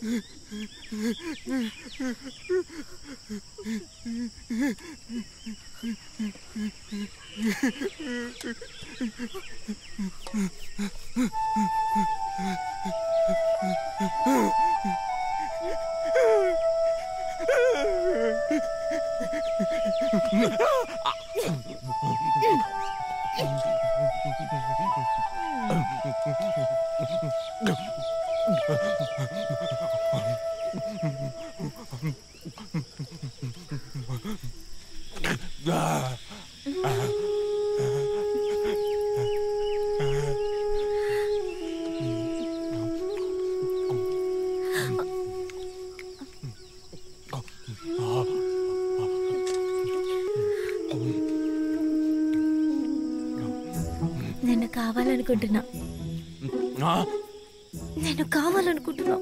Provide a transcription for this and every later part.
నేను కావాలనుకుంటున్నా నేను కావాలనుకుంటున్నా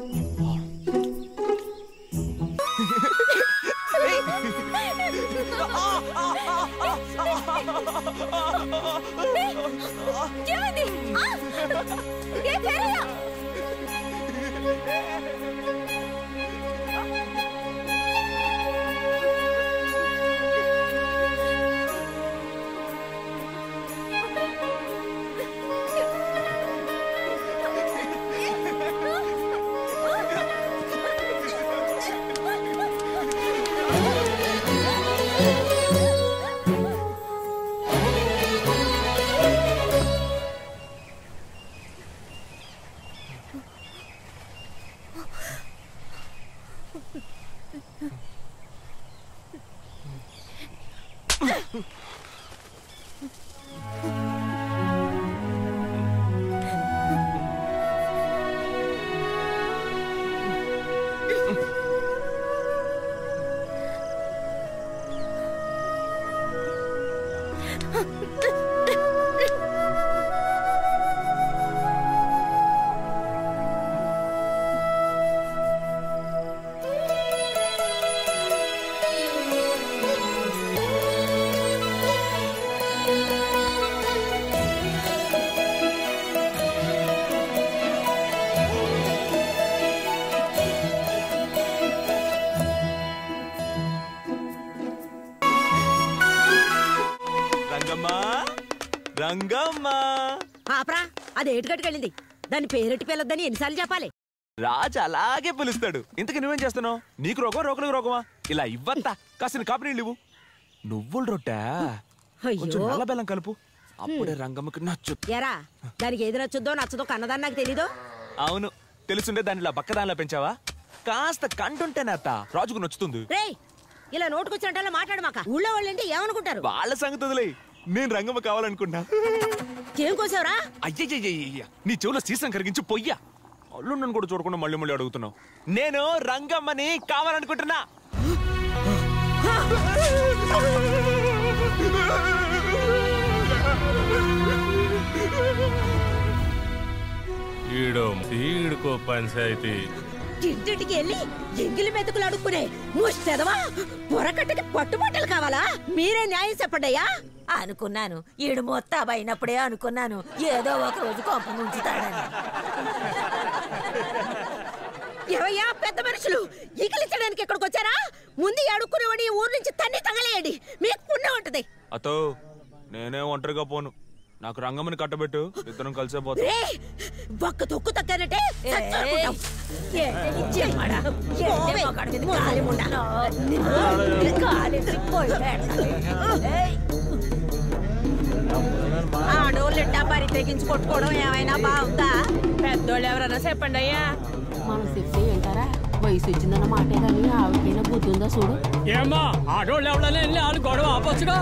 అదేటి గట్టుకెళ్ళింది. దాని పేరెట్టి పిల్లొద్దని ఎన్నిసార్లు చెప్పాలి? రాజు అలాగే పిలుస్తాడు. ఇంతకు నువ్వేం చేస్తున్నావు? నీకు రోగం రోకలకు రోగమా? ఇలా ఇవ్వంతా కాసిన కాపీ నీళ్ళు ఇవ్వు. నువ్వుల రొట్టె కొంచెం నల్ల బెల్లం కలుపు, అప్పుడే రంగమ్మకి నచ్చుద్ది. ఎరా దానికి ఏది నచ్చుద్దో నచ్చదో కన్నదాన్ని నాకు తెలీదు. అవును, తెలుసుండే దానిలా బక్కదానిలా పెంచావా? కాస్త కంటుంటేనే అత్త రాజుకు నచ్చుతుంది. ఇలా నోటుకొచ్చినట్టు మాట్లాడు మాక. ఊళ్ళో వాళ్ళంటే ఏమనుకుంటారు? వాళ్ళ సంగతి వదిలేయ్. నేను రంగమ్మ కావాలనుకున్నా. ఏం కోసావురా? అయ్యయ్య, నీ చెవులో సీసం కరిగించి పొయ్యా. అల్లుండను కూడా చూడకుండా మళ్ళీ మళ్ళీ అడుగుతున్నావు. నేను రంగమ్మని కావాలనుకుంటున్నా. ఈడుకో పంచాయతీ. ఇంటింటికి వెళ్ళి ఎంగిలి మెతుకులు అడుక్కునే ముష్టెదవా పొరకట్టకి పట్టుబట్టలు కావాలా? మీరే న్యాయం చెప్పండియా. అనుకున్నాను ఈడు మొత్తం అయినప్పుడే అనుకున్నాను ఏదో ఒక రోజు కొంప ముంచుతాడని. ఏవయ్యా పెద్ద మనుషులు, ఈకలించడానికి ఇక్కడికి వచ్చారా? ముందు అడుక్కునేవాడి ఊరు నుంచి తన్ని తగలేయండి, మీకు పుణ్యం ఉంటది. అతో నేనే ఒంటరిగా పోను. నాకు రంగమ్మని కట్టబెట్టు, ఇద్దరం కలిసే పోతాం. ఒక్క తొక్కు తగ్గానంటే ఆడోళ్ళు ఎట్టా పరి తెగించి కొట్టుకోవడం ఏమైనా బాగుందా? పెద్దోళ్ళు ఎవరన్నా చెప్పండి అయ్యా. మనం చెప్తే ఏంటారా? వయసు వచ్చిందన్న మాటే కానీ ఆవిడకైనా బుద్ధి ఉందా చూడు. ఏమ్మా ఆడోళ్ళు ఎవడన్నా వెళ్ళి వాళ్ళు గొడవ ఆపొచ్చుగా.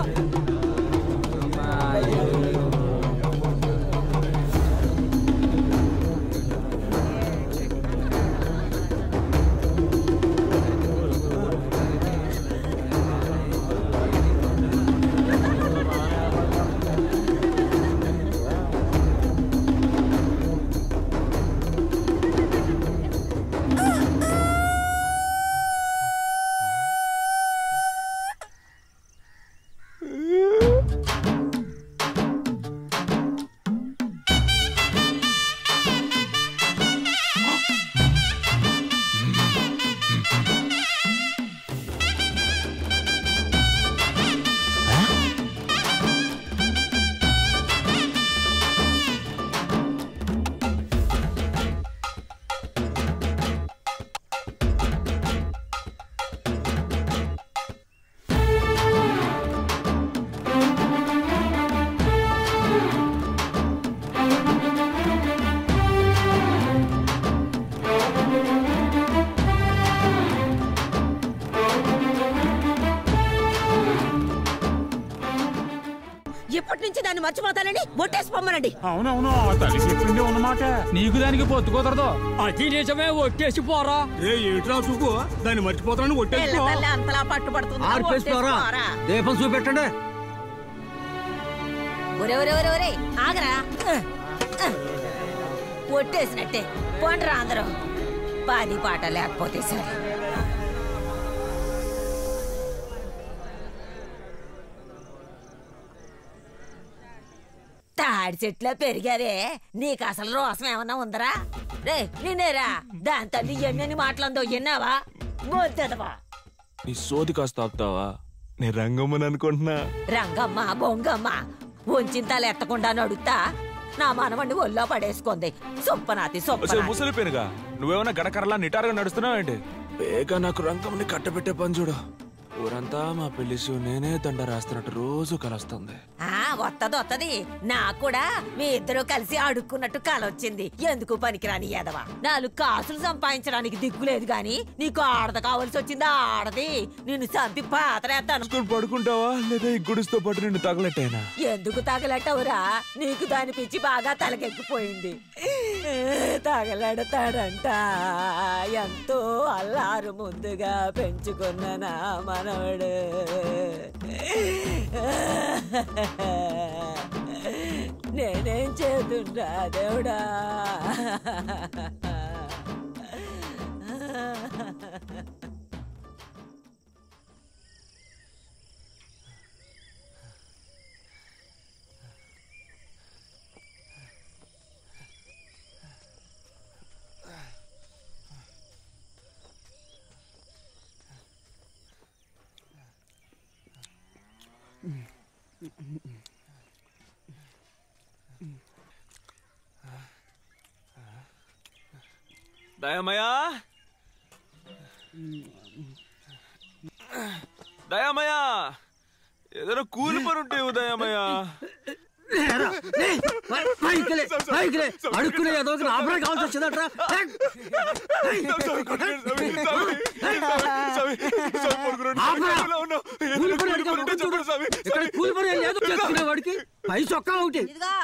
మర్చిపోతానని ఒట్టేసి పొమ్మనండి. అవునవును తల్లి చెప్పింది ఉన్నమాట. నీకు దానికి పొత్తు కుదరదు. అది నిజమే, ఒట్టేసి పోరా. ఏట్రా చూపు, దాన్ని మర్చిపోతానని ఒట్టేసి అంతలా పట్టుబడుతుంది. దీపం చూపెట్టండి. ఒరే ఆగరా, ఒట్టేసినట్టే పోండ్రా అందరూ. పాది పాట లేకపోతే సరే. తాడి చెట్ల పెరిగారే, నీకు అసలు రోసం ఏమన్నా ఉందరా? రే నిన్నేరా దాని తల్లి ఎన్నెన్ని మాటలందో విన్నావా? బొద్దదవా నీ సోది కాస్త ఆపుతావా? నీ రంగమ్మని అనుకుంటున్నా. రంగమ్మ బొంగమ్మ ఉంచింతాలు ఎత్తకుండా నడుస్తా నా మనవండి ఒళ్ళో పడేసుకుంది. సొప్పనాతి ముసలిపోయినగా నువ్వేమన్నా గడకరలా నిటారుగా నడుస్తున్నావేంటి? బేగా నాకు రంగమ్మని కట్టబెట్టే పని చూడు. ఊరంతా మా పెళ్లి నేనే దండ రాస్తున్నట్టు రోజు కలుస్తుంది. వత్తది నాకు కూడా మీ ఇద్దరు కలిసి అడుక్కున్నట్టు కలొచ్చింది. ఎందుకు పనికిరాని ఎదవా? 4 కాసులు సంపాదించడానికి దిక్కులేదు గాని నీకు ఆడద కావాల్సి వచ్చిందా? ఆడది నిన్ను చంపి పాతరేస్తాను. పడుకుంటావా లేదా ఈ గుడితో పాటు నిన్ను తగలెట్టేనా? ఎందుకు తగలెట్టవురా? నీకు దాని పిచ్చి బాగా తలకెక్కిపోయింది. తగలెడతాడంట. ఎంతో అల్లారు ముందుగా పెంచుకున్న నా మనవడు నేనేం చేతుండ్రా దేవుడా? దయామయ్యా, దయామయ్యా, ఏదైనా కూలి పని ఉంటే దయామయ్యా. అడుక్కునే ఏదో ఆపరే కావాల్సి వచ్చిందట్రా. కూలి పని ఏదో చేసుకునేవాడికి పై చొక్కా ఒకటి.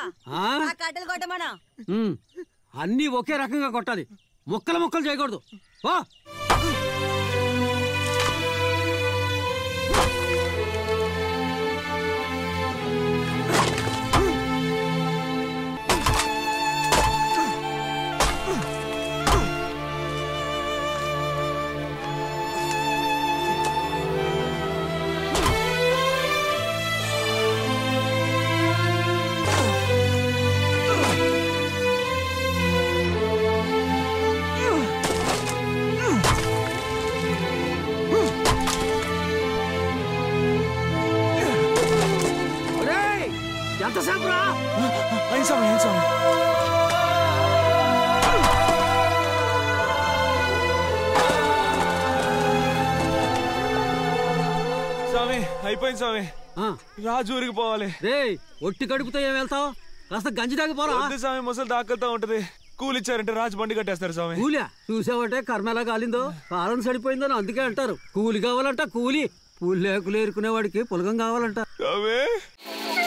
అన్నీ ఒకే రకంగా కొట్టాలి, ముక్కలు చేయకూడదు. ఎంతసేపు రా? స్వామి అయిపోయింది స్వామి. రాజు ఊరికి పోవాలి. రే ఒట్టి కడుపుతో ఏం వెళ్తావు? కాస్త గంజి తాగిపోరా స్వామి. ముసలి దాకలుతా ఉంటది. కూలిచ్చారంటే రాజు బండి కట్టేస్తారు స్వామి. కూలియా? చూసావంటే కర్మ ఎలా కాలిందో, కాలం సడిపోయిందని అందుకే అంటారు. కూలి కావాలంట కూలి. పూలు లేకులేరుకునేవాడికి పులగం కావాలంట.